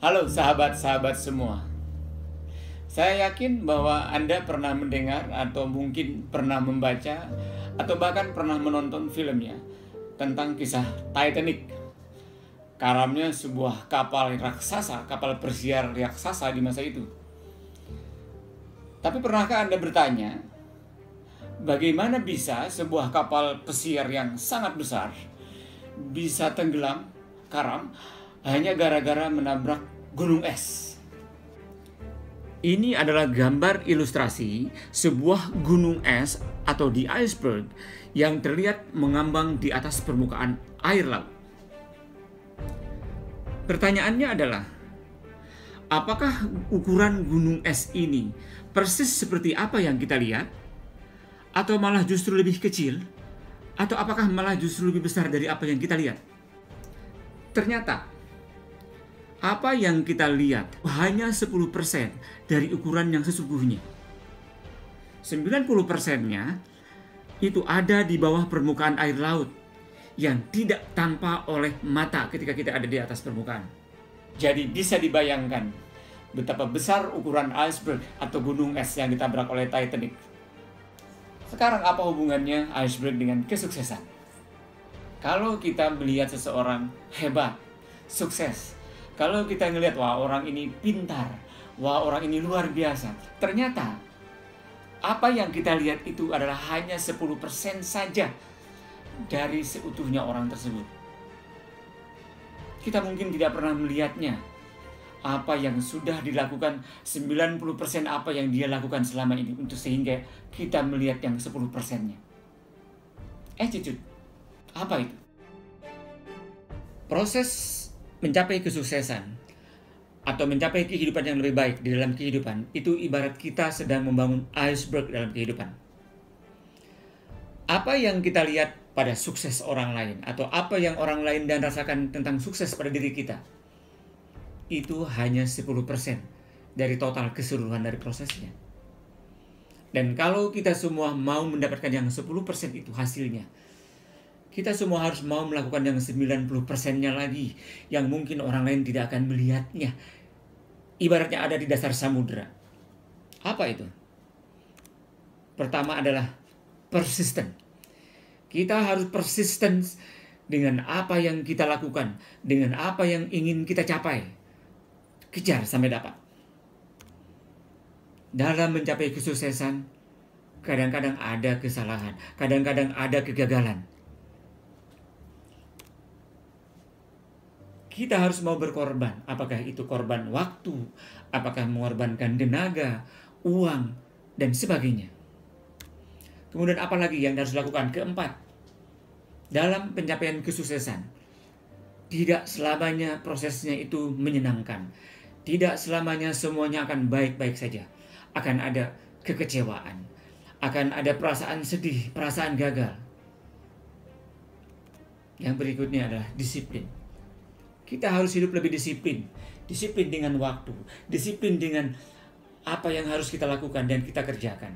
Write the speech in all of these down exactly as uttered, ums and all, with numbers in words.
Halo sahabat-sahabat semua. Saya yakin bahwa Anda pernah mendengar atau mungkin pernah membaca atau bahkan pernah menonton filmnya tentang kisah Titanic. Karamnya sebuah kapal raksasa, kapal pesiar raksasa di masa itu. Tapi pernahkah Anda bertanya, bagaimana bisa sebuah kapal pesiar yang sangat besar bisa tenggelam, karam, hanya gara-gara menabrak gunung es? Ini adalah gambar ilustrasi sebuah gunung es atau the iceberg yang terlihat mengambang di atas permukaan air laut. Pertanyaannya adalah, apakah ukuran gunung es ini persis seperti apa yang kita lihat? Atau malah justru lebih kecil? Atau apakah malah justru lebih besar dari apa yang kita lihat? Ternyata, apa yang kita lihat hanya sepuluh persen dari ukuran yang sesungguhnya. sembilan puluh persennya itu ada di bawah permukaan air laut yang tidak tampak oleh mata ketika kita ada di atas permukaan. Jadi bisa dibayangkan betapa besar ukuran iceberg atau gunung es yang ditabrak oleh Titanic. Sekarang apa hubungannya iceberg dengan kesuksesan? Kalau kita melihat seseorang hebat, sukses, kalau kita ngelihat, wah orang ini pintar, wah orang ini luar biasa, ternyata apa yang kita lihat itu adalah hanya sepuluh persen saja dari seutuhnya orang tersebut. Kita mungkin tidak pernah melihatnya, apa yang sudah dilakukan, sembilan puluh persen apa yang dia lakukan selama ini, untuk sehingga kita melihat yang sepuluh persennya. Eh cucut, apa itu? Proses mencapai kesuksesan atau mencapai kehidupan yang lebih baik di dalam kehidupan itu ibarat kita sedang membangun iceberg dalam kehidupan. Apa yang kita lihat pada sukses orang lain atau apa yang orang lain dan rasakan tentang sukses pada diri kita itu hanya sepuluh persen dari total keseluruhan dari prosesnya. Dan kalau kita semua mau mendapatkan yang sepuluh persen itu hasilnya, kita semua harus mau melakukan yang sembilan puluh persennya lagi, yang mungkin orang lain tidak akan melihatnya. Ibaratnya ada di dasar samudera. Apa itu? Pertama adalah persisten. Kita harus persisten dengan apa yang kita lakukan, dengan apa yang ingin kita capai. Kejar sampai dapat. Dalam mencapai kesuksesan, kadang-kadang ada kesalahan, kadang-kadang ada kegagalan. Kita harus mau berkorban, apakah itu korban waktu, apakah mengorbankan tenaga, uang, dan sebagainya. Kemudian apa lagi yang harus dilakukan? Keempat, dalam pencapaian kesuksesan, tidak selamanya prosesnya itu menyenangkan. Tidak selamanya semuanya akan baik-baik saja. Akan ada kekecewaan, akan ada perasaan sedih, perasaan gagal. Yang berikutnya adalah disiplin. Kita harus hidup lebih disiplin. Disiplin dengan waktu. Disiplin dengan apa yang harus kita lakukan dan kita kerjakan.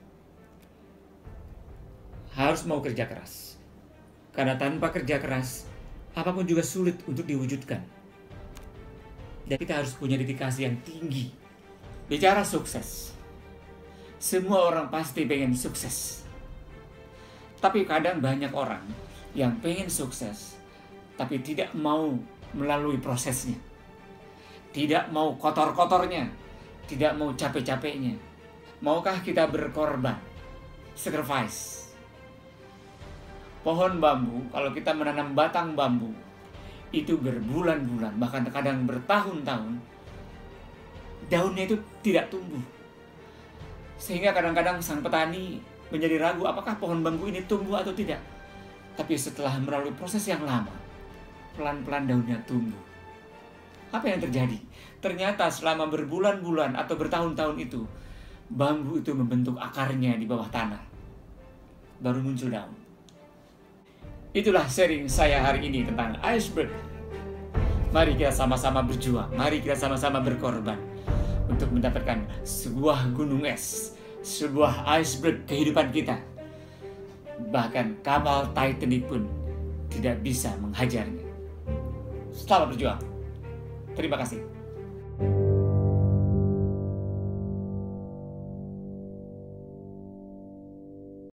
Harus mau kerja keras. Karena tanpa kerja keras, apapun juga sulit untuk diwujudkan. Dan kita harus punya dedikasi yang tinggi. Bicara sukses, semua orang pasti pengen sukses. Tapi kadang banyak orang yang pengen sukses, tapi tidak mau melalui prosesnya, tidak mau kotor-kotornya, tidak mau capek-capeknya. Maukah kita berkorban, sacrifice? Pohon bambu, kalau kita menanam batang bambu, itu berbulan-bulan, bahkan kadang bertahun-tahun, daunnya itu tidak tumbuh. Sehingga kadang-kadang sang petani menjadi ragu apakah pohon bambu ini tumbuh atau tidak. Tapi setelah melalui proses yang lama, pelan-pelan daunnya tumbuh. Apa yang terjadi? Ternyata selama berbulan-bulan atau bertahun-tahun itu, bambu itu membentuk akarnya di bawah tanah. Baru muncul daun. Itulah sharing saya hari ini tentang iceberg. Mari kita sama-sama berjuang. Mari kita sama-sama berkorban untuk mendapatkan sebuah gunung es, sebuah iceberg kehidupan kita. Bahkan kapal Titanic pun tidak bisa menghajarnya. Selamat berjuang. Terima kasih.